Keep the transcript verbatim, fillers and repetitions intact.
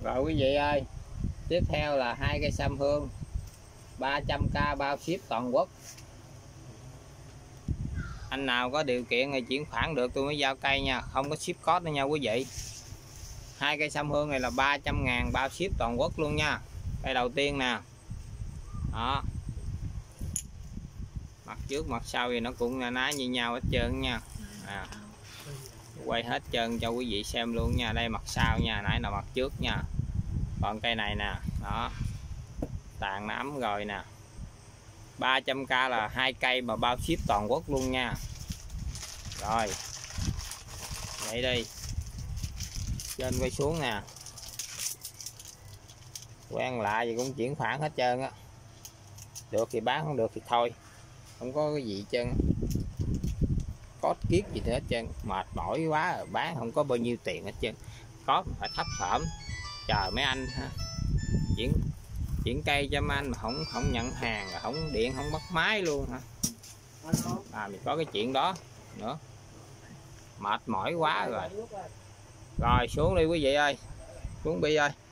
Rồi quý vị ơi, tiếp theo là hai cây sâm hương ba trăm k bao ship toàn quốc. Anh nào có điều kiện thì chuyển khoản được tôi mới giao cây nha, không có ship code nữa nha quý vị. Hai cây sâm hương này là ba trăm ngàn bao ship toàn quốc luôn nha. Cây đầu tiên nè. Đó. Mặt trước mặt sau thì nó cũng na ná như nhau hết trơn nha. À. Quay hết trơn cho quý vị xem luôn nha. Đây mặt sau nha, nãy là mặt trước nha. Còn cây này nè, đó. Tàn nắm rồi nè. ba trăm k là hai cây mà bao ship toàn quốc luôn nha. Rồi. Vậy đi. Trên quay xuống nè. Quen lạ gì cũng chuyển khoản hết trơn á. Được thì bán, không được thì thôi. Không có cái gì hết trơn. Có kiết gì hết trơn, mệt mỏi quá rồi, bán không có bao nhiêu tiền hết trơn. Có phải thấp thỏm chờ mấy anh ha. Chuyển chuyển cây cho mấy anh mà không không nhận hàng, rồi không điện không bắt máy luôn hả. À mình có cái chuyện đó nữa. Mệt mỏi quá rồi. Rồi xuống đi quý vị ơi. Xuống Bi ơi.